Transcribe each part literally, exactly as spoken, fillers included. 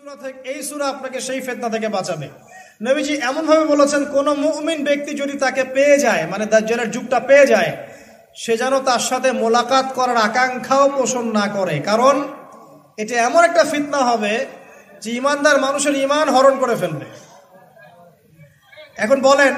সূরা থেকে এই সূরা আপনাকে সেই ফিতনা থেকে বাঁচাবে। নবীজি এমন ভাবে বলেছেন, কোন মুমিন ব্যক্তি যদি তাকে পেয়ে যায়, মানে দাজ্জালের যুগটা পেয়ে যায়, সে যেন তার সাথে মোলাকাত করার আকাঙ্ক্ষাও পোষণ না করে, কারণ এটা এমন একটা ফিতনা হবে যে ইমানদার মানুষের ইমান হরণ করে ফেলবে। এখন বলেন,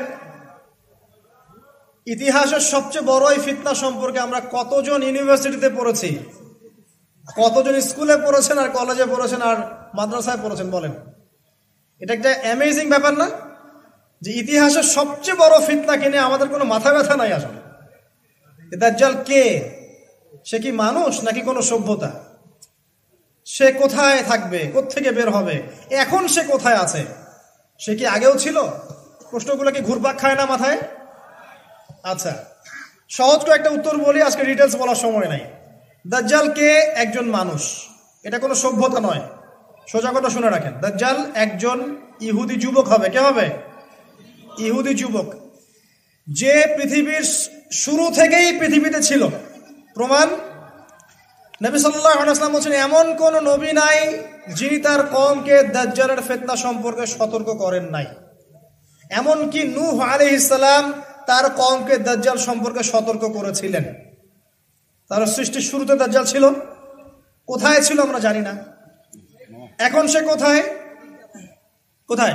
ইতিহাসের সবচেয়ে বড় এই ফিতনা সম্পর্কে আমরা কতজন ইউনিভার্সিটিতে পড়েছি, কতজন স্কুলে পড়েছেন আর কলেজে পড়েছেন আর মাদ্রাসায় পড়েছেন? বলেন, এটা একটা অ্যামেজিং ব্যাপার না যে ইতিহাসের সবচেয়ে বড় ফিতনা কিনে আমাদের কোনো মাথা ব্যথা নাই। আসলে দাজ্জাল কে? সে কি মানুষ নাকি কোনো সভ্যতা? সে কোথায় থাকবে, কোত্থেকে বের হবে, এখন সে কোথায় আছে, সে কি আগেও ছিল? প্রশ্নগুলো কি ঘুরপাক খায় না মাথায়? আচ্ছা, সহজ করে একটা উত্তর বলি, আজকে ডিটেলস বলার সময় নাই। দাজ্জাল কে? একজন মানুষ, এটা কোনো সভ্যতা নয়। সোজা কথা শুনে রাখেন, দাজ্জাল একজন ইহুদি যুবক হবে। কে হবে? ইহুদি যুবক, যে পৃথিবীর শুরু থেকেই পৃথিবীতে ছিল। প্রমাণ, নবী সাল্লাল্লাহু আলাইহি ওয়াসাল্লাম বলেছেন, এমন কোন নবী নাই যিনি তার কওমকে দাজ্জালের ফিতনা সম্পর্কে সতর্ক করেন নাই। এমনকি নূহ আলাইহিস সালাম তার কওমকে দাজ্জাল সম্পর্কে সতর্ক করেছিলেন। তার সৃষ্টির শুরুতে দাজ্জাল ছিল। কোথায় ছিল আমরা জানি না। এখন সে কোথায়? কোথায়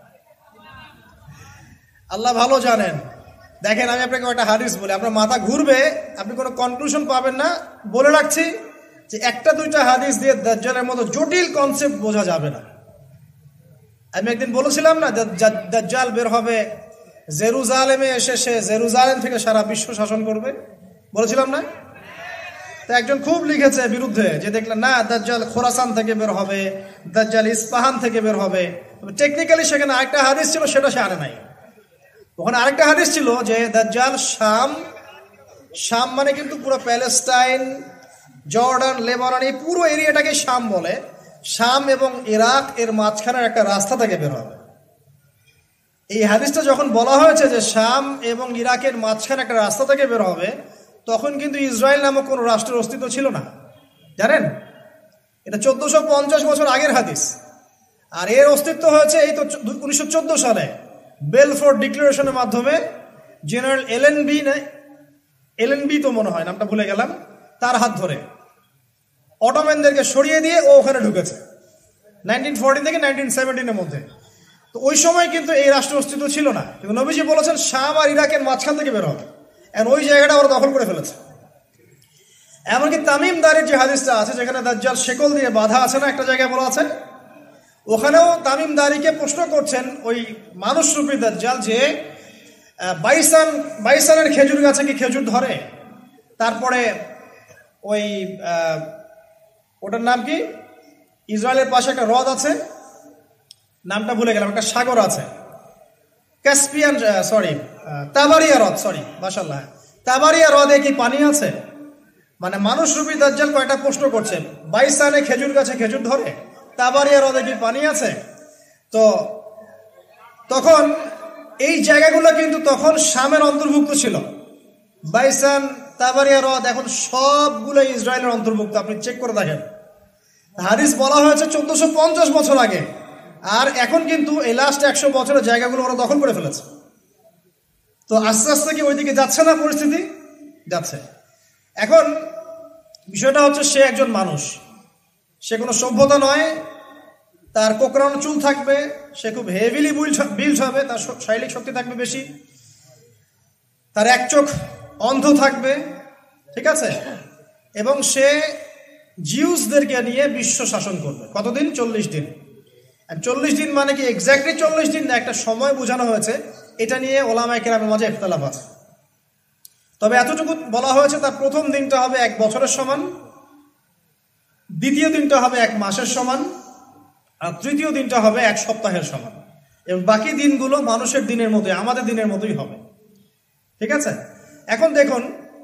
আল্লাহ ভালো জানেন। দেখেন, আমি আপনাকে একটা হাদিস বলি, আপনার মাথা ঘুরবে, আপনি কোনো কনক্লুশন পাবেন না। বলে রাখছি যে একটা দুইটা হাদিস দিয়ে দাজ্জালের মতো জটিল কনসেপ্ট বোঝা যাবে না। আমি একদিন বলেছিলাম না, দাজ্জাল বের হবে জেরুজালেমে এসে, সে জেরুজালেম থেকে সারা বিশ্ব শাসন করবে, বলেছিলাম না? তো একজন খুব লিখেছে বিরুদ্ধে, যে দেখলেন না দাজ্জাল খোরাসান থেকে বের হবে, দাজ্জাল ইস্পাহান থেকে বের হবে। টেকনিক্যালি সেখানে আরেকটা হাদিস ছিল, সেটা সে আনে নাই। ওখানে আরেকটা হাদিস ছিল যে দাজ্জাল শাম, শাম মানে কিন্তু পুরো প্যালেস্টাইন, জর্ডান, লেবানন, এই পুরো এরিয়াটাকে শাম বলে। শাম এবং ইরাক এর মাঝখানের একটা রাস্তা থেকে বের হবে। এই হাদিসটা যখন বলা হয়েছে যে শাম এবং ইরাকের মাঝখানে একটা রাস্তা থেকে বের হবে, তখন কিন্তু ইসরায়েল নামক কোনো রাষ্ট্রের অস্তিত্ব ছিল না, জানেন? এটা চোদ্দশো পঞ্চাশ বছর আগের হাদিস। আর এর অস্তিত্ব হয়েছে এই তো উনিশশো চোদ্দ সালে বেলফোর্ড ডিক্লারেশনের মাধ্যমে। জেনারেল এলেন বি এলেন বি তো মনে হয়, নামটা ভুলে গেলাম, তার হাত ধরে অটোম্যানদেরকে সরিয়ে দিয়ে ও ওখানে ঢুকেছে নাইনটিন ফোরটিন থেকে নাইনটিন সেভেন্টিনের মধ্যে। তো ওই সময় কিন্তু এই রাষ্ট্রের অস্তিত্ব ছিল না, কিন্তু নবীজি বলেছেন শাম আর ইরাকের মাঝখান থেকে বের হবে, আর ওই জায়গাটা ওরা দখল করে ফেলেছে। এমনকি তামিম দারির যে হাদিসটা আছে, যেখানে দাজ্জাল শেকল দিয়ে বাধা আছে না, একটা জায়গায় বলা আছে, ওখানেও তামিম দারিকে প্রশ্ন করছেন ওই মানুষরূপী দাজ্জাল যে বাইসান বাইসানের খেজুর গাছে কি খেজুর ধরে? তারপরে ওই ওটার নাম কি, ইসরায়েলের পাশে একটা হ্রদ আছে, নামটা ভুলে গেলাম, একটা সাগর আছে, ক্যাসপিয়ান, সরি তাবারিয়া হ্রদ, সরি মাশাআল্লাহ, তাবারিয়া হ্রদে কি পানি আছে? মানে মানুষরূপী দাজ্জাল কয়টা প্রশ্ন করছে, বাইসানে খেজুর গাছে খেজুর ধরে, তাবারিয়া হ্রদে কি পানি আছে? তো তখন এই জায়গাগুলো কিন্তু তখন শামের অন্তর্ভুক্ত ছিল। বাইসান, তাবারিয়া হ্রদ এখন সবগুলো ইসরায়েলের অন্তর্ভুক্ত, আপনি চেক করে দেখেন। হাদিস বলা হয়েছে চোদ্দশো পঞ্চাশ বছর আগে, আর এখন কিন্তু এই লাস্ট একশো বছরের জায়গাগুলো ওরা দখল করে ফেলেছে। তো আস্তে আস্তে কি ওইদিকে যাচ্ছে না পরিস্থিতি? যাচ্ছে। এখন বিষয়টা হচ্ছে, সে একজন মানুষ, সে কোনো সভ্যতা নয়, তার কোকড়ানো চুল থাকবে, সে খুব হেভিলি বিল্ড হবে, তার শারীরিক শক্তি থাকবে বেশি, তার এক চোখ অন্ধ থাকবে, ঠিক আছে? এবং সে জিউসদেরকে নিয়ে বিশ্ব শাসন করবে। কতদিন? চল্লিশ দিন। চল্লিশ দিন মানে কি এক্স্যাক্টলি চল্লিশ দিন না, একটা সময় বোঝানো হয়েছে। এটা নিয়ে ওলামায়ে কেরামের মাঝে ইখতিলাফ আছে। তবে এতটুকু বলা হয়েছে, তার প্রথম দিনটা হবে এক বছরের সমান, দ্বিতীয় দিনটা হবে এক মাসের সমান, আর তৃতীয় দিনটা হবে এক সপ্তাহের সমান, এবং বাকি দিনগুলো মানুষের দিনের মতোই, আমাদের দিনের মতোই হবে, ঠিক আছে? এখন দেখুন,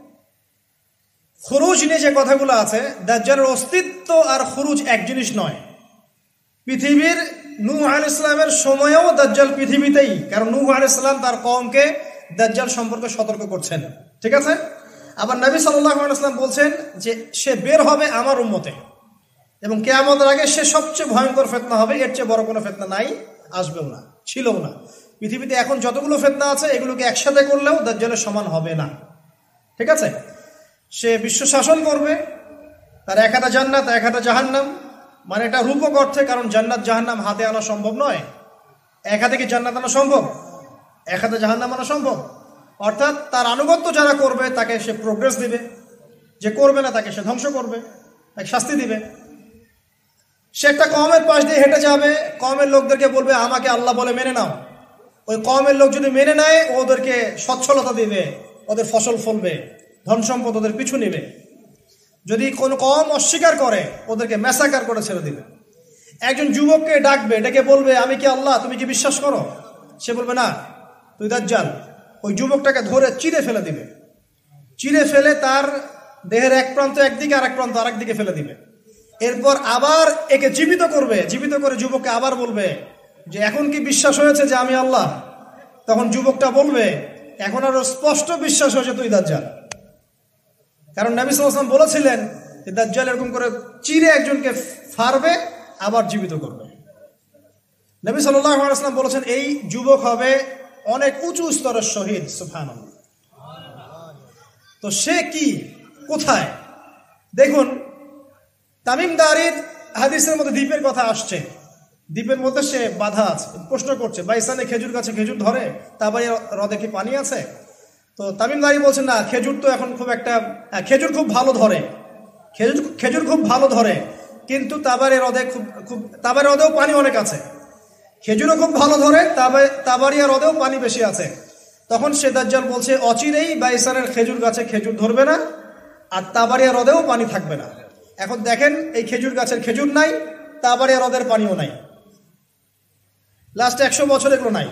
খুরুজ নিয়ে যে কথাগুলো আছে, দাজ্জালের অস্তিত্ব আর খুরুজ এক জিনিস নয়। পৃথিবীর নূহ আলাইহিস সালামের সময়েও দাজ্জাল পৃথিবীতেই, কারণ নূহ আলাইহিস সালাম তার কওমকে দাজ্জাল সম্পর্কে সতর্ক করছেন, ঠিক আছে? আবার নবী সাল্লাল্লাহু আলাইহি ওয়াসাল্লাম বলছেন যে সে বের হবে আমার উম্মতে, এবং কিয়ামতের আগে সে সবচেয়ে ভয়ঙ্কর ফিতনা হবে, এর চেয়ে বড় কোনো ফিতনা নাই, আসবেও না, ছিলও না। পৃথিবীতে এখন যতগুলো ফিতনা আছে এগুলোকে একসাথে করলেও দাজ্জালের সমান হবে না, ঠিক আছে? সে বিশ্ব শাসন করবে, তার এক হাতে জান্নাত এক হাতে জাহান্নাম, মানে এটা রূপক অর্থে, কারণ জান্নাত জাহান্নাম হাতে আনা সম্ভব নয়। এক হাতে কি জান্নাত আনা সম্ভব? এক হাতে জাহান্নাম আনা সম্ভব? অর্থাৎ তার আনুগত্য যারা করবে তাকে সে প্রোগ্রেস দিবে, যে করবে না তাকে সে ধ্বংস করবে, তাকে শাস্তি দিবে। সে একটা কওমের পাশ দিয়ে হেঁটে যাবে, কওমের লোকদেরকে বলবে আমাকে আল্লাহ বলে মেনে নাও। ওই কওমের লোক যদি মেনে নেয় ওদেরকে সচ্ছলতা দিবে, ওদের ফসল ফলবে, ধন সম্পদ ওদের পিছু নিবে। যদি কোনো কওম অস্বীকার করে ওদেরকে ম্যাসাকার করে ছেড়ে দিবে। একজন যুবককে ডাকবে, ডেকে বলবে আমি কি আল্লাহ, তুমি কি বিশ্বাস করো? সে বলবে না, তুই দাজ্জাল। ওই যুবকটাকে ধরে চিরে ফেলে দিবে, চিরে ফেলে তার দেহের এক প্রান্ত একদিকে আর এক প্রান্ত আরেক দিকে ফেলে দিবে। এরপর আবার একে জীবিত করবে, জীবিত করে যুবককে আবার বলবে যে এখন কি বিশ্বাস হয়েছে যে আমি আল্লাহ? তখন যুবকটা বলবে এখন আরো স্পষ্ট বিশ্বাস হয়েছে তুই দাজ্জাল। কারণ নবী সাল্লাল্লাহু আলাইহি ওয়াসাল্লাম বলেছিলেন যে দাজ্জাল এরকম করে চিরে একজনকে ফাড়বে আবার জীবিত করবে। নবী সাল্লাল্লাহু আলাইহি ওয়াসাল্লাম বলেছেন এই যুবক হবে অনেক উঁচু স্তরের শহীদ। সুবহানাল্লাহ। তো সে কি, কোথায়? দেখুন, তামিম দারির হাদিসের মধ্যে দ্বীপের কথা আসছে, দ্বীপের মধ্যে সে বাধা আছে, প্রশ্ন করছে বাইসানে খেজুর গাছে খেজুর ধরে, তারপরে হ্রদে কি পানি আছে? তো তামিম দারি বলছেন না, খেজুর তো এখন খুব একটা, খেজুর খুব ভালো ধরে, খেজুর খেজুর খুব ভালো ধরে, কিন্তু তাবারে হ্রদে খুব খুব তাবারে হ্রদেও পানি অনেক আছে। খেজুরও খুব ভালো ধরে, তাবারিয়া হ্রদেও পানি বেশি আছে। তখন সে দাজ্জাল বলছে অচিরেই বাইসানের খেজুর গাছে খেজুর ধরবে না, আর তাবারিয়া হ্রদেও পানি থাকবে না। এখন দেখেন এই খেজুর গাছের খেজুর নাই, তাবারিয়া হ্রদের পানিও নাই, লাস্ট একশো বছর এগুলো নাই।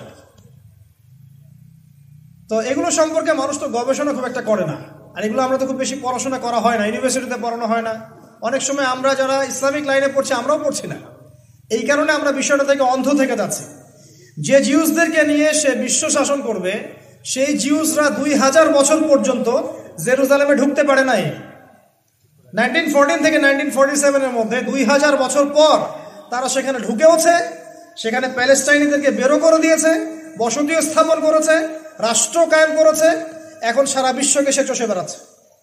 তো এগুলো সম্পর্কে মানুষ তো গবেষণা খুব একটা করে না, আর এগুলো আমরা তো খুব বেশি পড়াশোনা করা হয় না, ইউনিভার্সিটিতে পড়ানো হয় না। অনেক সময় আমরা যারা ইসলামিক লাইনে পড়ছি আমরাও পড়ছি না, এই কারণে আমরা বিষয়টা থেকে অন্ধ থেকে যাচ্ছি। যে জিউসদেরকে নিয়ে সে বিশ্ব শাসন করবে, সেই জিউসরা দুই হাজার বছর পর্যন্ত জেরুজালেমে ঢুকতে পারে নাই। নাইনটিন ফোরটিন থেকে নাইনটিন ফোরটি সেভেনের মধ্যে দুই হাজার বছর পর তারা সেখানে ঢুকেওছে, সেখানে প্যালেস্টাইনিদেরকে বেরো করে দিয়েছে, বসতিও স্থাপন করেছে, রাষ্ট্র কায়েম করেছে, এখন সারা বিশ্বকে সে চষে বেড়াচ্ছে।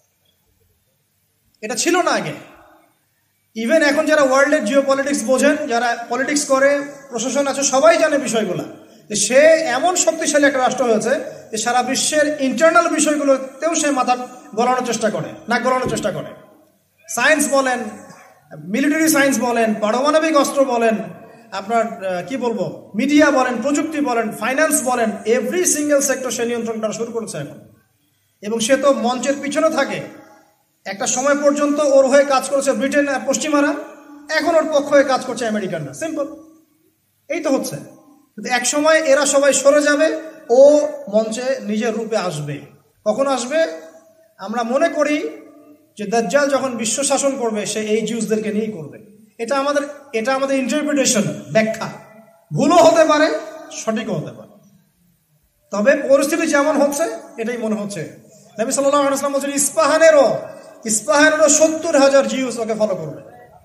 এটা ছিল না আগে। ইভেন এখন যারা ওয়ার্ল্ডের জিও পলিটিক্স বোঝেন, যারা পলিটিক্স করে, প্রশাসন আছে, সবাই জানে বিষয়গুলো, যে সে এমন শক্তিশালী একটা রাষ্ট্র হয়েছে যে সারা বিশ্বের ইন্টারনাল বিষয়গুলোতেও সে মাথা গলানোর চেষ্টা করে, না গলানোর চেষ্টা করে। সায়েন্স বলেন, মিলিটারি সায়েন্স বলেন, পারমাণবিক অস্ত্র বলেন, আপনার কি বলবো, মিডিয়া বলেন, প্রযুক্তি বলেন, ফাইন্যান্স বলেন, এভরি সিঙ্গেল সেক্টর সে নিয়ন্ত্রণ করা শুরু করেছে এখন। এবং সে তো মঞ্চের পিছনে থাকে। একটা সময় পর্যন্ত ওর হয়ে কাজ করেছে ব্রিটেন আর পশ্চিমারা, এখন ওর পক্ষ হয়ে কাজ করছে আমেরিকানরা। সিম্পল, এই তো হচ্ছে। কিন্তু এক সময় এরা সবাই সরে যাবে, ও মঞ্চে নিজের রূপে আসবে। কখন আসবে? আমরা মনে করি যে দাজ্জাল যখন বিশ্ব শাসন করবে সে এই জিউসদেরকে নিয়েই করবে। এটা আমাদের এটা আমাদের ইন্টারপ্রিটেশন, ব্যাখ্যা। ভুলও হতে পারে, সঠিকও হতে পারে, তবে পরিস্থিতি যেমন হচ্ছে এটাই মনে হচ্ছে। নবী সাল্লাল্লাহু আলাইহি ওয়াসাল্লাম বলেছেন ইস্পাহানেরও ইস্পাহানেরও সত্তর হাজার জিউস ওকে ফলো করবে।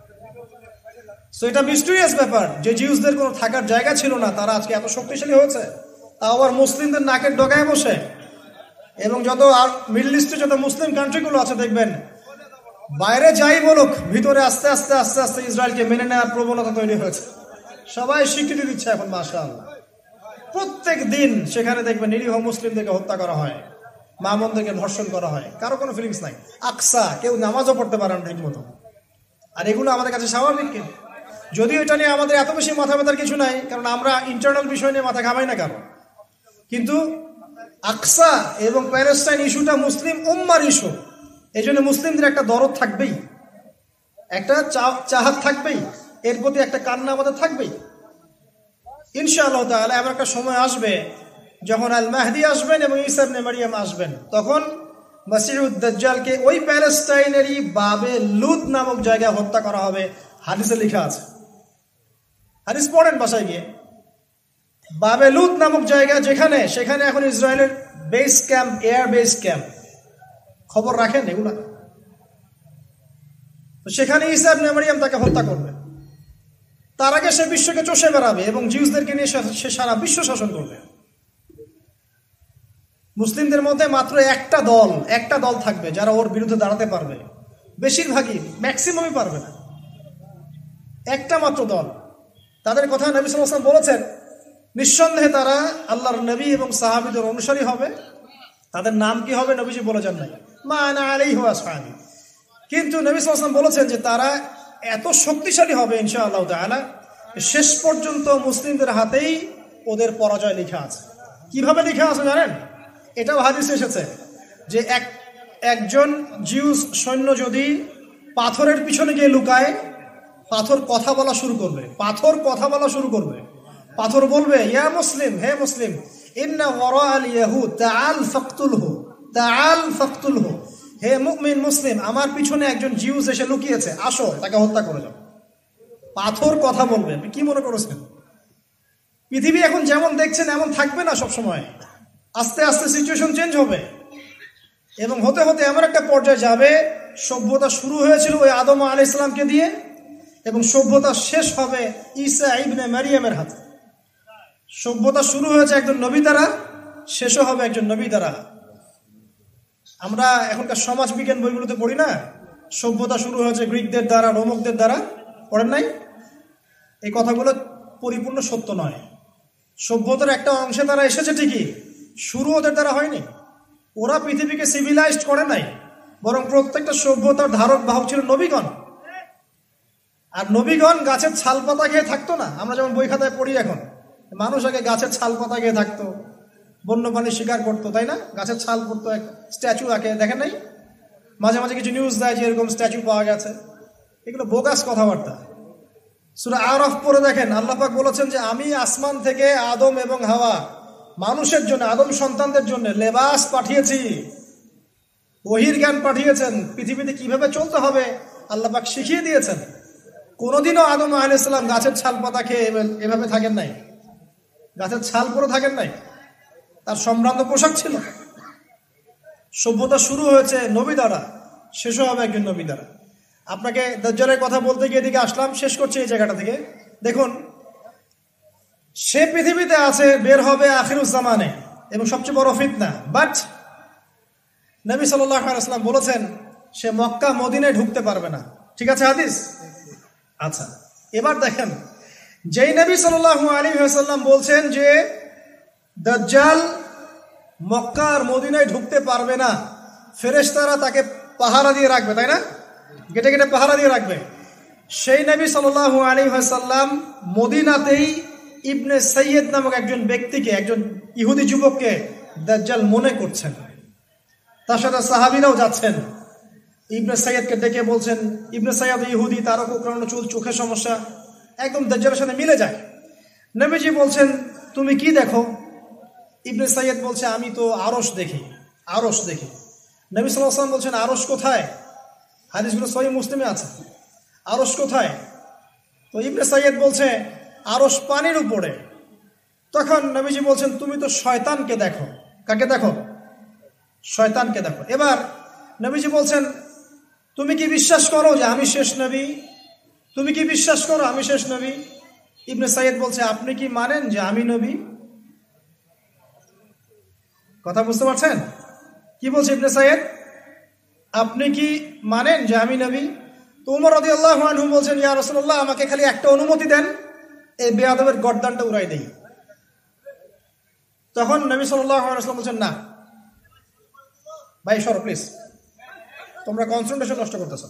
সো এটা মিস্টেরিয়াস ব্যাপার যে জিউসদের কোনো থাকার জায়গা ছিল না, তারা আজকে এত শক্তিশালী হয়েছে, তাও আবার মুসলিমদের নাকের ডগায় বসে। এবং যত আর মিডল ইস্টে যত মুসলিম কান্ট্রিগুলো আছে দেখবেন, বাইরে যাই বলুক, ভিতরে আস্তে আস্তে আস্তে আস্তে ইসরায়েলকে মেনে নেওয়ার প্রবণতা তৈরি হয়েছে। সবাই স্বীকৃতি দিচ্ছে এখন, মাশাআল্লাহ। প্রত্যেক দিন সেখানে দেখবেন নিরীহ মুসলিমদেরকে হত্যা করা হয়, মা বোনদেরকে ধর্ষণ করা হয়, কারো কোনো ফিলিংস নাই। আকসা, কেউ নামাজও পড়তে পারে না ঠিক মতো। আর এগুলো আমাদের কাছে স্বাভাবিক। যদিও এটা নিয়ে আমাদের এত বেশি মাথা ব্যথার কিছু নাই, কারণ আমরা ইন্টারনাল বিষয় নিয়ে মাথা ঘামাই না কারো। কিন্তু আকসা এবং প্যালেস্টাইন ইস্যুটা মুসলিম উম্মার ইস্যু, এই জন্য মুসলিমদের একটা দরদ থাকবেই, একটা চাহাত থাকবেই, এর প্রতি একটা কান্না আমাদের থাকবেই। ইনশাআল্লাহ তাআলা এমন একটা সময় আসবে যখন আল মাহদি আসবেন এবং ঈসা ইবনে মারইয়াম আসবেন, তখন মাসিহুদ দাজ্জালকে ওই প্যালেস্টাইনেরই বাবে লুদ নামক জায়গায় হত্যা করা হবে। হাদিসে লেখা আছে, হাদিস পড়েন বাসায় গিয়ে। বাবে লুদ নামক জায়গা যেখানে, সেখানে এখন ইসরায়েলের base camp, air base camp. খবর রাখেন এগুলা। তো সেখানে ঈসা ইবনে মারইয়াম তাকে হত্যা করবে। তার আগে সে বিশ্বকে চষে বেড়াবে এবং জিউসদেরকে নিয়ে সে সারা বিশ্ব শাসন করবে। মুসলিমদের মধ্যে মাত্র একটা দল একটা দল থাকবে যারা ওর বিরুদ্ধে দাঁড়াতে পারবে, বেশিরভাগই ম্যাক্সিমামই পারবে না। একটা মাত্র দল, তাদের কথা নবী সাল্লাল্লাহু আলাইহি ওয়াসাল্লাম বলেছেন নিঃসন্দেহে তারা আল্লাহর নবী এবং সাহাবীদের অনুসারী হবে। তাদের নাম কি হবে নবীজি বলেছেন নাই, মা আনা আলাইহি ওয়া আসহাবি। কিন্তু নবী সাল্লাল্লাহু আলাইহি ওয়াসাল্লাম বলেছেন যে তারা এত শক্তিশালী হবে ইনশাআল্লাহ তাআলা, শেষ পর্যন্ত মুসলিমদের হাতেই ওদের পরাজয় লেখা আছে। কিভাবে লেখা আছে জানেন? এটাও হাদিসে এসেছে যে এক একজন জিউস সৈন্য যদি পাথরের পিছনে গিয়ে লুকায়, পাথর কথা বলা শুরু করবে, পাথর কথা বলা শুরু করবে। পাথর বলবে, ইয়া মুসলিম, হে মুসলিম, ইন্না ওয়ারা আল ইয়াহুদ তাআল ফাকতুলহু, তাআল ফাকতুলহু, হে মুমিন মুসলিম, আমার পিছনে একজন জিউস এসে লুকিয়েছে, আসো তাকে হত্যা করে দাও। পাথর কথা বলবে। আপনি কি মনে করেছেন পৃথিবী এখন যেমন দেখছেন এমন থাকবে না সব সময়? আস্তে আস্তে সিচুয়েশন চেঞ্জ হবে এবং হতে হতে এমন একটা পর্যায়ে যাবে, সভ্যতা শুরু হয়েছিল ওই আদম আলাইহিস সালামকে দিয়ে এবং সভ্যতা শেষ হবে ঈসা ইবনে মারইয়ামের হাতে। সভ্যতা শুরু হয়েছে একজন নবী দ্বারা, শেষও হবে একজন নবী দ্বারা। আমরা এখনকার সমাজ বিজ্ঞান বইগুলোতে পড়ি না, সভ্যতা শুরু হয়েছে গ্রিকদের দ্বারা, রোমকদের দ্বারা, পড়েন নাই? এই কথাগুলো পরিপূর্ণ সত্য নয়। সভ্যতার একটা অংশে তারা এসেছে ঠিকই, শুরু ওদের দ্বারা হয়নি। ওরা পৃথিবীকে সিভিলাইজড করে নাই, বরং প্রত্যেকটা সভ্যতার ধারক বাহক ছিল নবীগণ। আর নবীগণ গাছের ছাল পাতা খেয়ে থাকতো না। আমরা যেমন বই খাতায় পড়ি এখন, মানুষ আগে গাছের ছাল পাতা খেয়ে থাকতো, বন্যপ্রাণী শিকার করতো, তাই না? গাছের ছাল পড়তো, এক স্ট্যাচু আঁকে, দেখেন নাই? মাঝে মাঝে কিছু নিউজ দেয় যে এরকম স্ট্যাচু পাওয়া গেছে। এগুলো বোগাস কথাবার্তা। সূরা আরাফ পড়ে দেখেন, আল্লাহ পাক বলেছেন যে আমি আসমান থেকে আদম এবং হাওয়া মানুষের জন্য, আদম সন্তানদের জন্য লেবাস পাঠিয়েছি, ওহীর জ্ঞান পাঠিয়েছেন, পৃথিবীতে কিভাবে চলতে হবে আল্লাহ পাক শিখিয়ে দিয়েছেন। কোনোদিনও আদম আলাইহিস সালাম গাছের ছাল পাতা খেয়ে এভাবে থাকেন নাই, গাছের ছাল পরে থাকেন নাই, তার সম্ভ্রান্ত পোশাক ছিল। সভ্যতা শুরু হয়েছে নবী দ্বারা, শেষও হবে একজন নবী দ্বারা। আপনাকে দাজ্জালের কথা বলতে গিয়ে এদিকে আসলাম, শেষ করছি এই জায়গাটা থেকে। দেখুন, সে পৃথিবীতে আছে, বের হবে আখিরুজ জামানে এবং সবচেয়ে বড় ফিতনা। বাট নবী সাল্লাল্লাহু আলাইহি ওয়াসাল্লাম বলেছেন সে মক্কা মদিনায় ঢুকতে পারবে না। ঠিক আছে হাদিস? আচ্ছা, এবার দেখেন, যেই নবী সাল্লাল্লাহু আলাইহি ওয়াসাল্লাম বলছেন যে দাজ্জাল মক্কা আর মদিনায় ঢুকতে পারবে না, ফেরেশতারা তাকে পাহারা দিয়ে রাখবে, তাই না? গেটে গেটে পাহারা দিয়ে রাখবে। সেই নবী সাল্লাল্লাহু আলাইহি ওয়াসাল্লাম মদিনাতেই ইবনে সাইয়্যিদ নামক একজন ব্যক্তিকে, একজন ইহুদি যুবককে দাজ্জাল মনে করছেন। তার সাথে সাহাবীরাও যাচ্ছেন। ইবনে সাইয়্যিদকে ডেকে বলছেন, ইবনে সাইয়্যিদ ইহুদি, তারও কোঁকড়ানো চুল, চোখের সমস্যা, একদম দাজ্জালের সাথে মিলে যায়। নবীজি বলছেন তুমি কি দেখো? ইবনে সাইয়্যিদ বলছে আমি তো আরশ দেখি, আরশ দেখি। নবী সাল্লাল্লাহু আলাইহি ওয়াসাল্লাম বলছেন আরশ কোথায়? হাদিসগুলো সহিহ মুসলিমে আছে। আরশ কোথায়? তো ইবনে সাইয়্যিদ বলছে আরশ পানির উপরে। তখন নবীজি বলছেন তুমি তো শয়তানকে দেখো। কাকে দেখো? শয়তানকে দেখো। এবার নবীজি বলছেন তুমি কি বিশ্বাস করো যে আমি শেষ নবী? তুমি কি বিশ্বাস করো আমি শেষ নবী? ইবনে সাইয়্যিদ বলছে আপনি কি মানেন যে আমি নবী? কথা বুঝতে পারছেন কি বলছে ইবনে সাইয়্যিদ? আপনি কি মানেন যে আমি নবী? তো ওমর রাদিয়াল্লাহু আনহু বলছেন ইয়া রাসূলুল্লাহ, আমাকে খালি একটা অনুমতি দেন, এই বেয়াদবের গর্দানটা উড়াই দেই। তখন নবী সাল্লাল্লাহু আলাইহি ওয়াসাল্লাম বলছেন না ভাই সরো প্লিজ, তোমরা কনসেন্ট্রেশন নষ্ট করতেছো।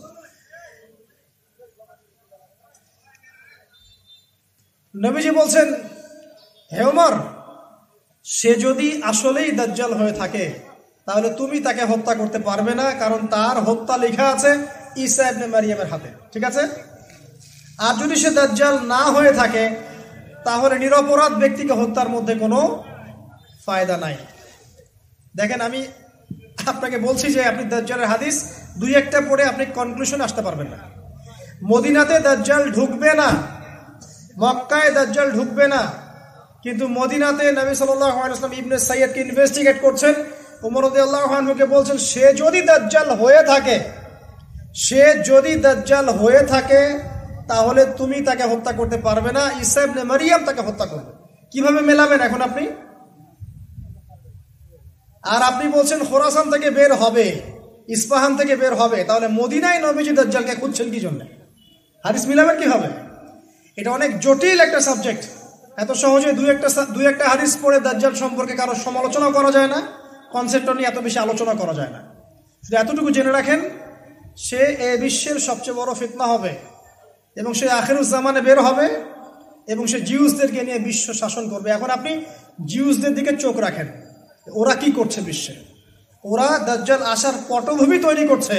নবীজি বলছেন হে ওমর, সে যদি আসলেই দাজ্জাল হয়ে থাকে তাহলে তুমি তাকে হত্যা করতে পারবে না, কারণ তার হত্যা লেখা আছে ঈসা ইবনে মারইয়ামের হাতে। ঠিক আছে? আর যদি সে দাজ্জাল না হয়ে থাকে তাহলে নিরপরাধ ব্যক্তিকে হত্যার মধ্যে কোনো ফায়দা নাই। দেখেন, আমি আপনাকে বলছি যে আপনি দাজ্জালের হাদিস দুই একটা পড়ে আপনি কনক্লুশন আসতে পারবেন না। মদিনাতে দাজ্জাল ঢুকবে না, মক্কায় দাজ্জাল ঢুকবে না, কিন্তু মদিনাতে নবী সাল্লাল্লাহু আলাইহি ওয়াসাল্লাম ইবনে সাইয়্যিদকে ইনভেস্টিগেট করছেন। ওমর রাদিয়াল্লাহু আনহুকে বলছেন সে যদি দাজ্জাল হয়ে থাকে, সে যদি দাজ্জাল হয়ে থাকে তাহলে তুমি তাকে হত্যা করতে পারবে না, ঈসা ইবনে মারিয়াম তাকে হত্যা করবে। কিভাবে মেলাবেন এখন আপনি? আর আপনি বলছেন খোরাসান থেকে বের হবে, ইস্পাহান থেকে বের হবে, তাহলে মদিনায় নবীজি দাজ্জালকে খুঁজছেন কি জন্য? হাদিস মিলাবেন কি হবে? এটা অনেক জটিল একটা সাবজেক্ট। এত সহজে দুই একটা দুই একটা হাদিস পড়ে দাজ্জাল সম্পর্কে কারো সমালোচনা করা যায় না, কনসেপ্টটা নিয়ে এত বেশি আলোচনা করা যায় না। শুধু এতটুকু জেনে রাখেন, সে এ বিশ্বের সবচেয়ে বড় ফিতনা হবে এবং সে আখিরুজ্জামানে বের হবে এবং সে জিউসদেরকে নিয়ে বিশ্ব শাসন করবে। এখন আপনি জিউসদের দিকে চোখ রাখেন, ওরা কি করছে বিশ্বে। ওরা দাজ্জাল আসার পটভূমি তৈরি করছে।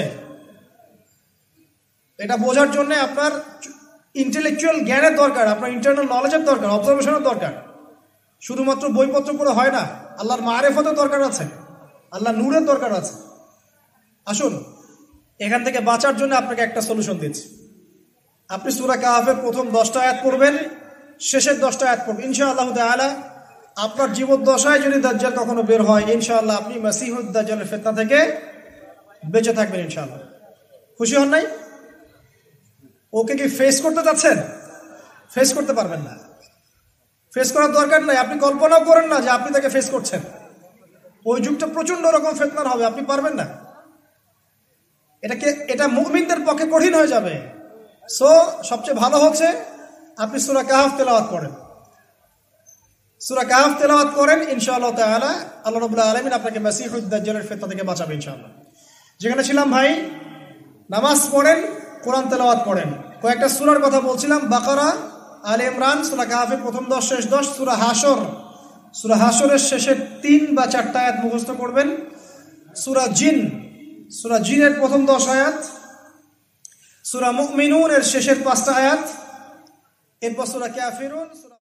এটা বোঝার জন্য আপনার ইন্টেলেকচুয়াল জ্ঞানের দরকার, আপনার ইন্টারনাল নলেজের দরকার, অবজারভেশনের দরকার। শুধুমাত্র বইপত্র পড়ে হয় না, আল্লাহর মারেফতের দরকার আছে, আল্লাহ নূরের দরকার আছে। আসুন, এখান থেকে বাঁচার জন্য আপনাকে একটা সলিউশন দিচ্ছি। আপনি সূরা কাহফের প্রথম দশটা আয়াত পড়বেন, শেষের দশটা আয়াত পড়বেন। ইনশাআল্লাহ তাআলা আপনার জীবদ্দশায় যদি দাজ্জাল কখনো বের হয়, ইনশাআল্লাহ আপনি মাসিহুদ দাজ্জালের ফিতনা থেকে বেঁচে থাকবেন ইনশাআল্লাহ। খুশি হন নাই? ওকে কি ফেস করতে যাচ্ছেন? ফেস করতে পারবেন না। ফেস করার দরকার নাই। আপনি কল্পনাও করেন না যে আপনি তাকে ফেস করছেন। ওই যুগটা প্রচন্ড রকম ফিতনার হবে, আপনি পারবেন না। এটাকে এটা মুমিনদের পক্ষে কঠিন হয়ে যাবে। সো সবচেয়ে ভালো হচ্ছে আপনি সূরা কাহফ তেলাওয়াত করেন। সূরা কাহফ তেলাওয়াত করেন, ইনশাআল্লাহ তাআলা আল্লাহ রাব্বুল আলামিন আপনাকে মাসিহুদ দাজ্জালের ফিতনা থেকে বাঁচাবে ইনশাআল্লাহ। যেখানে ছিলাম ভাই, নামাজ পড়েন, কোরআন তেলাওয়াত করেন। কয়েকটা সূরার কথা বলছিলাম, বাকারা, আলে ইমরান, সূরা কাহফের প্রথম দশ শেষ দশ, সূরা হাসর, সূরা হাসরের শেষের তিন বা চারটা আয়াত মুখস্থ করবেন। সূরা জিন, সূরা জিনের প্রথম দশ আয়াত, সূরা মুমিনুন এর শেষের পাঁচটা আয়াত, এরপর সূরা কাফিরুন।